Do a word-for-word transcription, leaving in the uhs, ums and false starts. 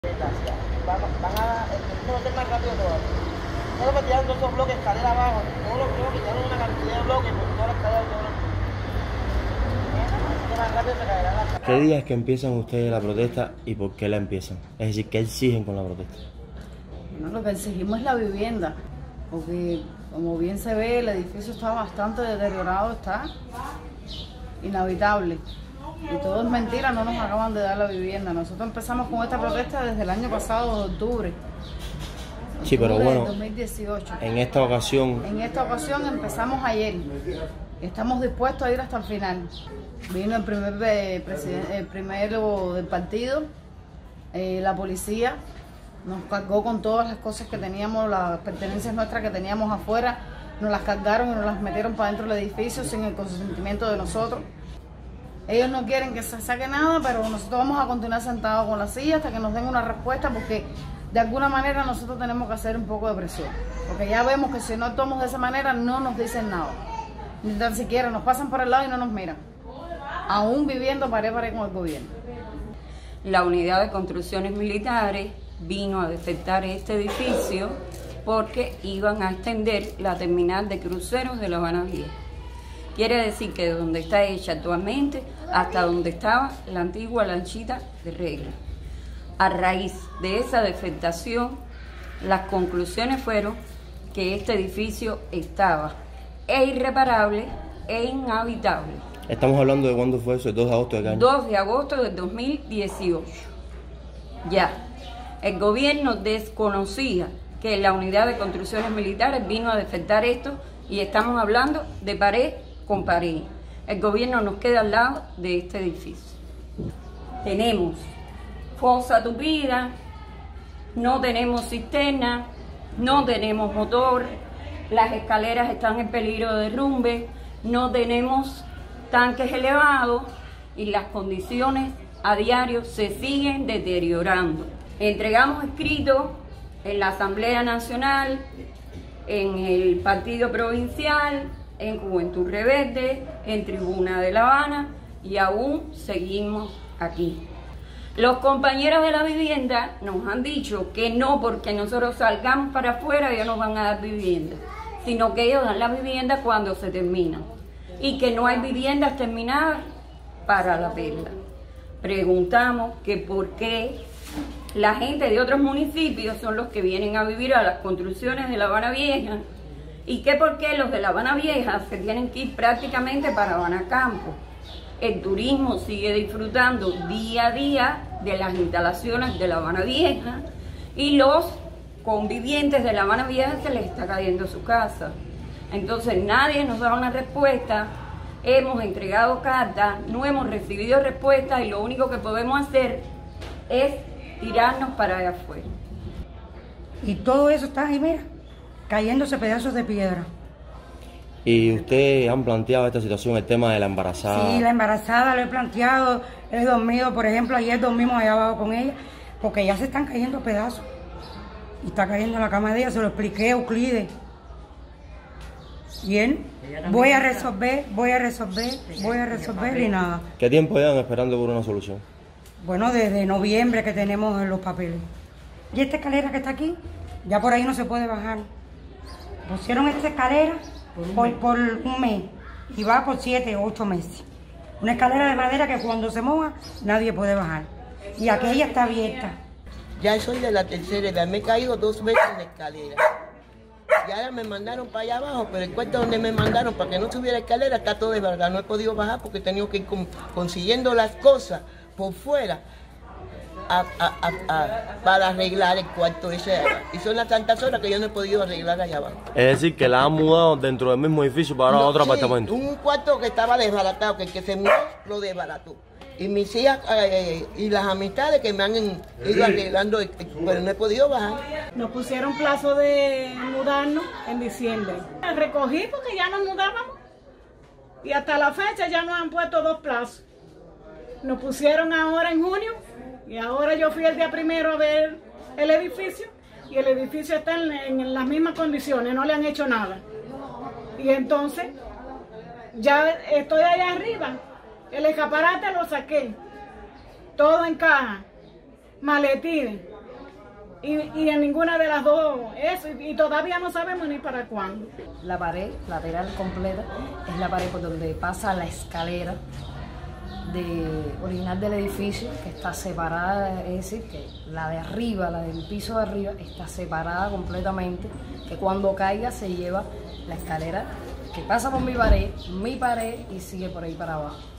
Gracias. Van, van a, esto va a ser más rápido todavía. Solo que tiraron todos esos bloques, escalera abajo, todos los bloques, tiraron una cantidad de bloques por todas las escaleras, todos los... Más rápido se caerá la... ¿Qué día es que empiezan ustedes la protesta y por qué la empiezan? Es decir, ¿qué exigen con la protesta? Bueno, lo que exigimos es la vivienda, porque como bien se ve, el edificio está bastante deteriorado, está inhabitable. Y todo es mentira, no nos acaban de dar la vivienda. Nosotros empezamos con esta protesta desde el año pasado, de octubre. Sí, pero bueno, dos mil dieciocho. En esta ocasión... En esta ocasión empezamos ayer. Estamos dispuestos a ir hasta el final. Vino el primer eh, presidente, el primero del partido, eh, la policía, nos cargó con todas las cosas que teníamos, las pertenencias nuestras que teníamos afuera, nos las cargaron y nos las metieron para dentro del edificio sin el consentimiento de nosotros. Ellos no quieren que se saque nada, pero nosotros vamos a continuar sentados con la silla hasta que nos den una respuesta, porque de alguna manera nosotros tenemos que hacer un poco de presión, porque ya vemos que si no actuamos de esa manera no nos dicen nada, ni tan siquiera nos pasan por el lado y no nos miran, aún viviendo pared a pared con el gobierno. La unidad de construcciones militares vino a defectar este edificio porque iban a extender la terminal de cruceros de La Habana Vieja. Quiere decir que de donde está hecha actualmente hasta donde estaba la antigua lanchita de Regla. A raíz de esa defectación, las conclusiones fueron que este edificio estaba e irreparable e inhabitable. Estamos hablando de cuándo fue eso, el dos de agosto de cada año. dos de agosto del dos mil dieciocho. Ya, el gobierno desconocía que la unidad de construcciones militares vino a defectar esto y estamos hablando de pared con pared. El gobierno nos queda al lado de este edificio. Tenemos fosa tupida, no tenemos cisterna, no tenemos motor, las escaleras están en peligro de derrumbe, no tenemos tanques elevados y las condiciones a diario se siguen deteriorando. Entregamos escritos en la Asamblea Nacional, en el Partido Provincial, en Juventud Rebelde, en Tribuna de La Habana y aún seguimos aquí. Los compañeros de la vivienda nos han dicho que no porque nosotros salgamos para afuera ellos nos van a dar vivienda, sino que ellos dan la vivienda cuando se terminan y que no hay viviendas terminadas para La Perla. Preguntamos que por qué la gente de otros municipios son los que vienen a vivir a las construcciones de La Habana Vieja y que por qué los de La Habana Vieja se tienen que ir prácticamente para Habana Campo. El turismo sigue disfrutando día a día de las instalaciones de La Habana Vieja y los convivientes de La Habana Vieja se les está cayendo su casa. Entonces nadie nos da una respuesta, hemos entregado cartas, no hemos recibido respuesta y lo único que podemos hacer es tirarnos para allá afuera. Y todo eso está ahí, mira, cayéndose pedazos de piedra. ¿Y ustedes han planteado esta situación, el tema de la embarazada? Sí, la embarazada lo he planteado, he dormido, por ejemplo, ayer dormimos allá abajo con ella, porque ya se están cayendo pedazos. Y está cayendo en la cama de ella, se lo expliqué a Euclides. Bien, voy a resolver, voy a resolver, voy a resolver y nada. ¿Qué tiempo llevan esperando por una solución? Bueno, desde noviembre que tenemos los papeles. Y esta escalera que está aquí, ya por ahí no se puede bajar. Pusieron esta escalera por, por un mes y va por siete o ocho meses. Una escalera de madera que cuando se moja nadie puede bajar. Y aquella está abierta. Ya soy de la tercera edad, me he caído dos veces en la escalera. Y ahora me mandaron para allá abajo, pero el cuarto donde me mandaron para que no subiera escalera está todo de verdad. No he podido bajar porque he tenido que ir con, consiguiendo las cosas por fuera a, a, a, a, para arreglar el cuarto ese allá. Y son las tantas horas que yo no he podido arreglar allá abajo. Es decir, que la han mudado dentro del mismo edificio para no, otro sí, apartamento. Un cuarto que estaba desbaratado, que el que se mudó lo desbarató. Y mis hijas eh, y las amistades que me han ido arreglando, pero no he podido bajar. Nos pusieron plazo de mudarnos en diciembre. Recogí porque ya nos mudábamos. Y hasta la fecha ya nos han puesto dos plazos. Nos pusieron ahora en junio y ahora yo fui el día primero a ver el edificio y el edificio está en, en las mismas condiciones, no le han hecho nada. Y entonces ya estoy allá arriba. El escaparate lo saqué, todo en caja, maletines, Y, y en ninguna de las dos, eso, y, y todavía no sabemos ni para cuándo. La pared lateral completa es la pared por donde pasa la escalera de, original del edificio, que está separada, es decir, que la de arriba, la del piso de arriba, está separada completamente, que cuando caiga se lleva la escalera que pasa por mi pared, mi pared y sigue por ahí para abajo.